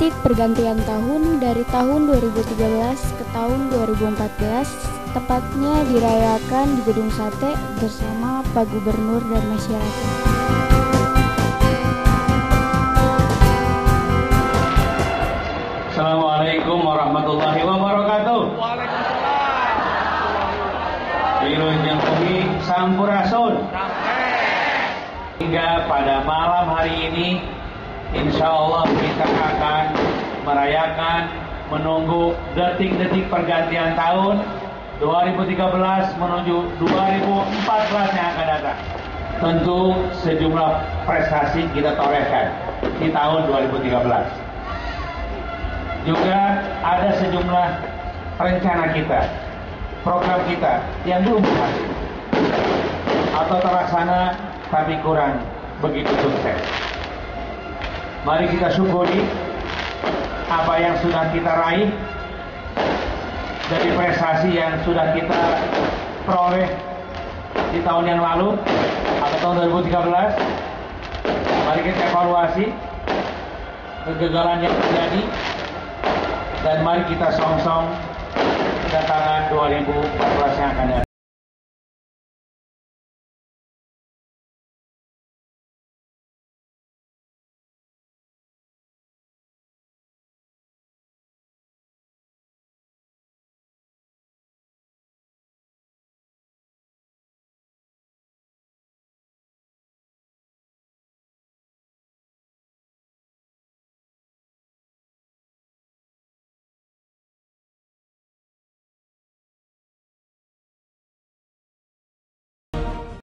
detik pergantian tahun dari tahun 2013 ke tahun 2014, tepatnya dirayakan di Gedung Sate bersama Pak Gubernur dan masyarakat. Assalamualaikum warahmatullahi wabarakatuh. Waalaikumsalam. Wilujeng Bumi Sampurasun. Hingga pada malam hari ini, insya Allah kita akan merayakan, menunggu detik-detik pergantian tahun 2013 menuju 2014 yang akan datang. Tentu sejumlah prestasi kita torehkan di tahun 2013. Juga ada sejumlah rencana kita, program kita yang belum berhasil atau terlaksana tapi kurang begitu sukses. Mari kita syukuri apa yang sudah kita raih dari prestasi yang sudah kita peroleh di tahun yang lalu atau tahun 2013. Mari kita evaluasi kegagalan yang terjadi dan mari kita song-song kedatangan 2014 yang akan datang.